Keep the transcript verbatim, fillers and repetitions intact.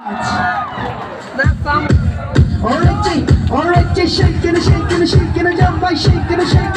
Alright, Jay. Alright, Jay. Shake it, shake it, shake it, jump by shake it, shake it.